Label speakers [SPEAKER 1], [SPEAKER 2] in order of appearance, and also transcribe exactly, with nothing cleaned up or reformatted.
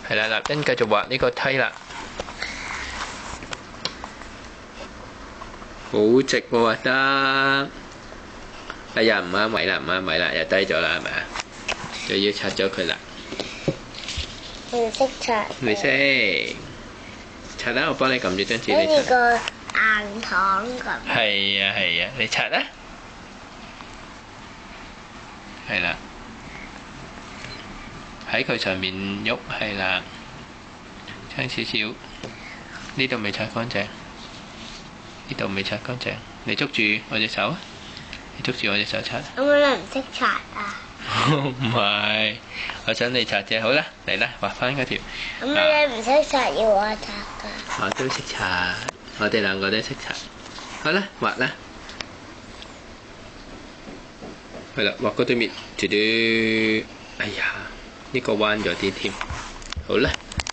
[SPEAKER 1] 係啦，立欣繼續畫呢個梯啦，好直喎畫得。哎呀，唔啱位啦，唔啱位啦，又低咗啦，係咪啊？就要拆咗佢啦。
[SPEAKER 2] 唔識拆。
[SPEAKER 1] 唔識。拆啦，我幫你撳住張紙，你拆。
[SPEAKER 2] 好似個硬糖咁。
[SPEAKER 1] 係啊係啊，你拆啦。係啦。喺佢上面喐，係啦。差少少。呢度未擦乾淨。呢度未擦乾淨。你捉住我隻手啊！你捉住我隻手擦。
[SPEAKER 2] 咁你唔識擦啊？
[SPEAKER 1] 唔係，我想你擦啫。好啦，嚟啦，畫翻嗰條。
[SPEAKER 2] 咁你唔識擦要我擦㗎？
[SPEAKER 1] 我都識擦，我哋兩個都識擦。好啦，畫啦。係啦，畫嗰對面，嘟嘟。哎呀，呢個彎咗啲添。好啦。